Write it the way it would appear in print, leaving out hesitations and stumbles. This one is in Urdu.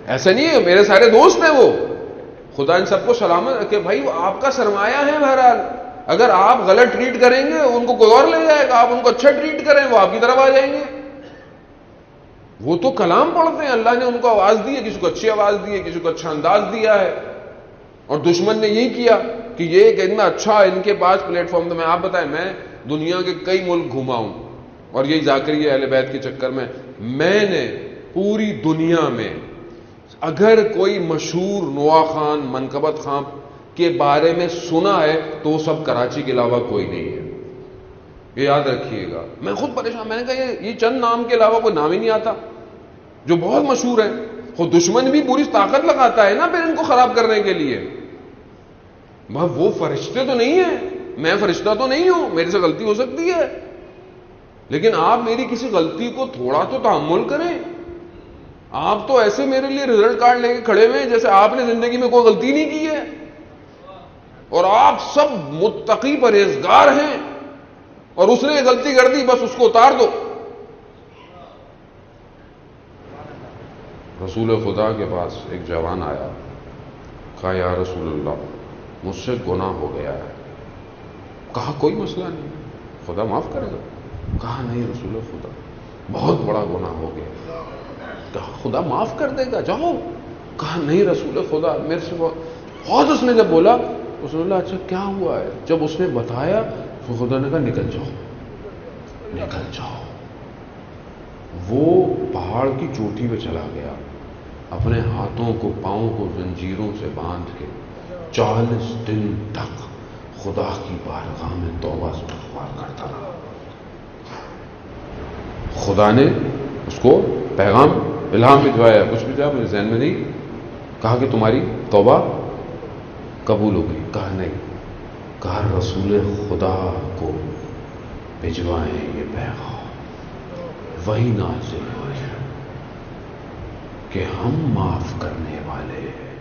ایسا نہیں ہے، میرے سارے دوست ہیں وہ، خدا ان سب کو سلامت رکھے بھائی، وہ آپ کا سرمایہ ہے بہرحال، اگر آپ غلط ٹریٹ کریں گے ان کو کوئی اور لے جائے گا، آپ ان کو اچھا ٹریٹ کریں وہ آپ کی طرف آ جائیں گے۔ وہ تو کلام پڑھتے ہیں، اللہ نے ان کو آواز دی ہے، کسی کو اچھی آواز دی ہے، کسی کو اچھا انداز دیا ہے، اور دشمن نے یہی کیا کہ یہ کہ اتنا اچھا ان کے پاس پلیٹ فارم، تو میں آپ بتائیں، میں دنیا کے کئی ملک گھوما ہوں، اور یہی ذاکری اہل بیت کے چکر میں نے پوری دنیا میں اگر کوئی مشہور نوا خان منقبت خان کے بارے میں سنا ہے تو وہ سب کراچی کے علاوہ کوئی نہیں ہے، یہ یاد رکھیے گا۔ میں خود پریشان، میں نے کہا یہ چند نام کے علاوہ کوئی نام ہی نہیں آتا جو بہت مشہور ہے، خود دشمن بھی پوری طاقت لگاتا ہے نا پھر ان کو خراب کرنے کے لیے۔ وہ فرشتے تو نہیں ہیں، میں فرشتہ تو نہیں ہوں، میرے سے غلطی ہو سکتی ہے، لیکن آپ میری کسی غلطی کو تھوڑا تو تحمل کریں۔ آپ تو ایسے میرے لیے رزلٹ کارڈ لے کے کھڑے ہوئے ہیں جیسے آپ نے زندگی میں کوئی غلطی نہیں کی ہے، اور آپ سب متقی پرہیزگار ہیں، اور اس نے غلطی کر دی بس اس کو اتار دو۔ رسول خدا کے پاس ایک جوان آیا، کہا یا رسول اللہ مجھ سے گناہ ہو گیا ہے۔ کہا کوئی مسئلہ نہیں، خدا معاف کرے گا۔ کہا نہیں رسول خدا بہت بڑا گناہ ہو گیا۔ کہا خدا معاف کر دے گا، جاؤ۔ کہا نہیں رسول خدا میرے سے بہت اس نے جب بولا رسول اللہ اچھا کیا ہوا ہے، جب اس نے بتایا تو خدا نے کہا نکل جاؤ نکل جاؤ۔ وہ پہاڑ کی چوٹی پہ چلا گیا، اپنے ہاتھوں کو پاؤں کو زنجیروں سے باندھ کے 40 دن تک خدا کی بارگاہ میں توبہ استغفار کرتا رہا۔ خدا نے اس کو پیغام الہام بھجوایا، کچھ بھی جا میرے ذہن میں نہیں، کہا کہ تمہاری توبہ قبول ہو گئی۔ کہا نہیں، کہا رسول خدا کو بھجوائیں یہ پیغام، وہی نازل ہوئی کہ ہم معاف کرنے والے ہیں۔